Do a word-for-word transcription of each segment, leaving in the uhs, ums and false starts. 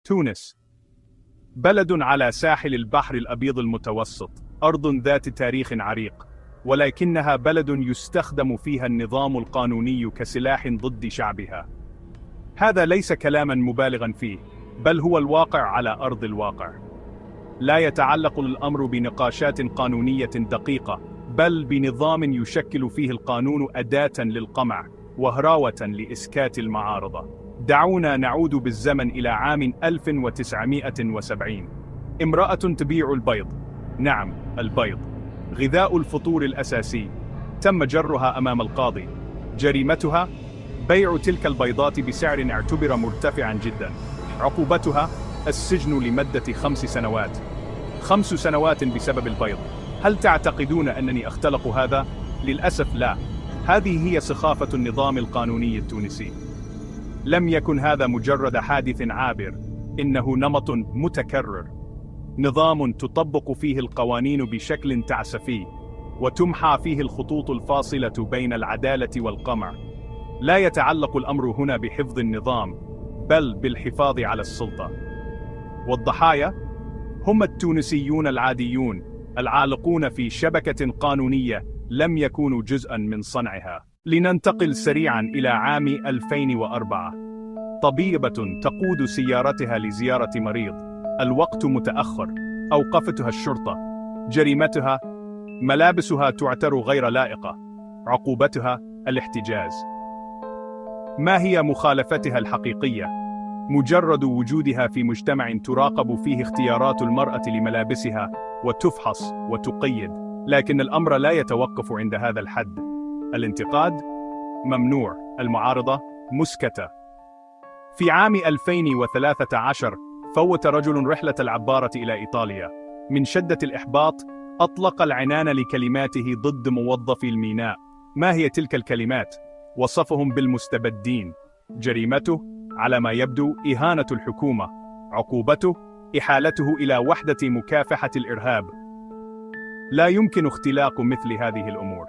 تونس بلد على ساحل البحر الأبيض المتوسط، أرض ذات تاريخ عريق، ولكنها بلد يستخدم فيها النظام القانوني كسلاح ضد شعبها. هذا ليس كلاما مبالغا فيه، بل هو الواقع على أرض الواقع. لا يتعلق الأمر بنقاشات قانونية دقيقة، بل بنظام يشكل فيه القانون أداة للقمع وهراوة لإسكات المعارضة. دعونا نعود بالزمن إلى عام ألف وتسعمائة وسبعين. امرأة تبيع البيض، نعم البيض، غذاء الفطور الأساسي، تم جرها أمام القاضي. جريمتها بيع تلك البيضات بسعر اعتبر مرتفعا جدا. عقوبتها السجن لمدة خمس سنوات. خمس سنوات بسبب البيض. هل تعتقدون أنني أختلق هذا؟ للأسف لا. هذه هي سخافة النظام القانوني التونسي. لم يكن هذا مجرد حادث عابر، إنه نمط متكرر. نظام تطبق فيه القوانين بشكل تعسفي، وتمحى فيه الخطوط الفاصلة بين العدالة والقمع. لا يتعلق الأمر هنا بحفظ النظام، بل بالحفاظ على السلطة. والضحايا هم التونسيون العاديون، العالقون في شبكة قانونية لم يكونوا جزءا من صنعها. لننتقل سريعا إلى عام ألفين وأربعة. طبيبة تقود سيارتها لزيارة مريض. الوقت متأخر. أوقفتها الشرطة. جريمتها ملابسها تعتبر غير لائقة. عقوبتها الاحتجاز. ما هي مخالفتها الحقيقية؟ مجرد وجودها في مجتمع تراقب فيه اختيارات المرأة لملابسها وتفحص وتقيد. لكن الأمر لا يتوقف عند هذا الحد. الانتقاد ممنوع، المعارضة مسكتة. في عام ألفين وثلاثة عشر فوت رجل رحلة العبارة إلى إيطاليا. من شدة الإحباط أطلق العنان لكلماته ضد موظفي الميناء. ما هي تلك الكلمات؟ وصفهم بالمستبدين. جريمته على ما يبدو إهانة الحكومة. عقوبته إحالته إلى وحدة مكافحة الإرهاب. لا يمكن اختلاق مثل هذه الأمور.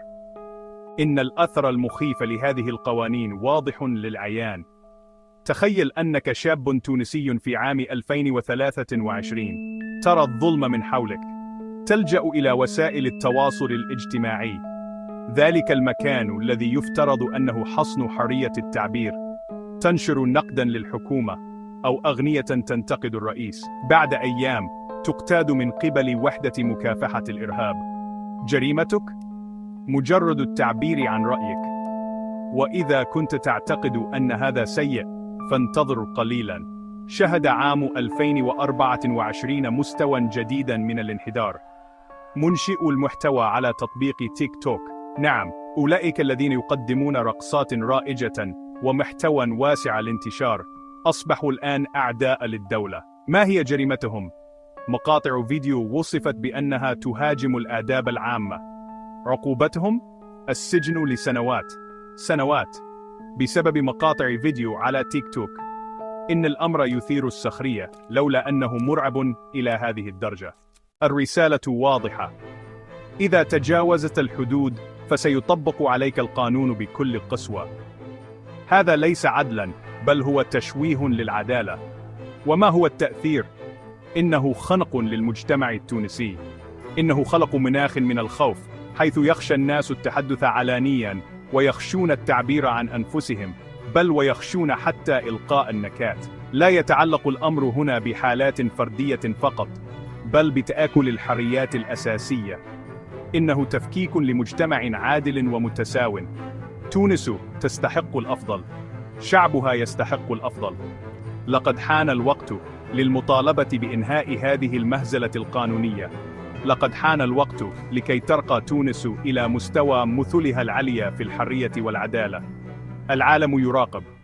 إن الأثر المخيف لهذه القوانين واضح للعيان. تخيل أنك شاب تونسي في عام ألفين وثلاثة وعشرين، ترى الظلم من حولك، تلجأ إلى وسائل التواصل الاجتماعي، ذلك المكان الذي يفترض أنه حصن حرية التعبير، تنشر نقدا للحكومة أو أغنية تنتقد الرئيس. بعد أيام تقتاد من قبل وحدة مكافحة الإرهاب. جريمتك مجرد التعبير عن رأيك. وإذا كنت تعتقد أن هذا سيء، فانتظر قليلا. شهد عام ألفين وأربعة وعشرين مستوى جديدا من الانحدار. منشئو المحتوى على تطبيق تيك توك، نعم أولئك الذين يقدمون رقصات رائجة ومحتوى واسع الانتشار، أصبحوا الآن أعداء للدولة. ما هي جريمتهم؟ مقاطع فيديو وصفت بأنها تهاجم الآداب العامة. عقوبتهم السجن لسنوات. سنوات بسبب مقاطع فيديو على تيك توك. إن الأمر يثير السخرية، لولا أنه مرعب إلى هذه الدرجة. الرسالة واضحة. إذا تجاوزت الحدود فسيطبق عليك القانون بكل قسوة. هذا ليس عدلا، بل هو تشويه للعدالة. وما هو التأثير؟ إنه خنق للمجتمع التونسي. إنه خلق مناخ من الخوف، حيث يخشى الناس التحدث علانيا، ويخشون التعبير عن أنفسهم، بل ويخشون حتى إلقاء النكات. لا يتعلق الأمر هنا بحالات فردية فقط، بل بتآكل الحريات الأساسية. إنه تفكيك لمجتمع عادل ومتساو. تونس تستحق الأفضل. شعبها يستحق الأفضل. لقد حان الوقت للمطالبة بإنهاء هذه المهزلة القانونية. لقد حان الوقت لكي ترقى تونس إلى مستوى مثلها العليا في الحرية والعدالة. العالم يراقب.